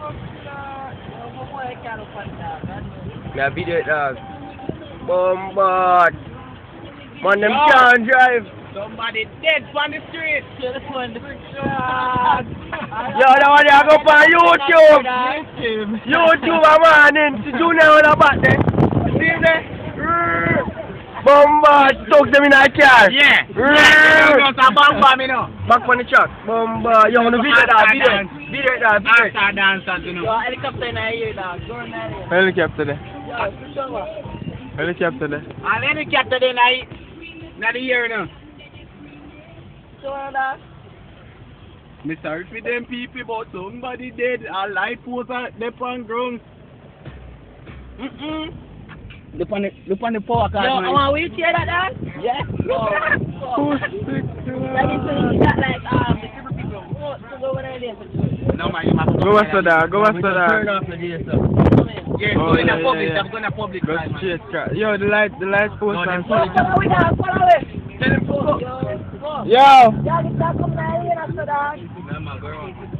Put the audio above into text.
Yeah, video it, dog. Bombard. Man, them can't drive. Somebody dead on the street. Yo, that one there go on YouTube. YouTube, man. Junior on the back there. See there? Bombard. Talk them in a car. Yeah. Bombard, me know. Back on the truck. Bombard. Yo, on the video that. Video that. Allstaar dancers, you know. Yo, helicopter in the air, dog. Go in the air. Helicopter there. Yo, show up. Helicopter there. And helicopter in the year, you know. Show up, dog. Me sorry for them people, but somebody dead. A light post on the ground. Look on the power card. Yo, I want to hear that, dog? Yeah. Who's sick to That is when you got like, the super people. So go over there. No, man, you must Go after that. Go after that. turn off the day, sir. Yeah, Oh, go in the yeah, public. yeah. I'm going to public. Go side, man. straight car. Yo, the light post No, on. them Follow me, dog. Follow me. Tell them to go. Yo, go. Yo. Dog, it's not coming out here after that. No, man, go on.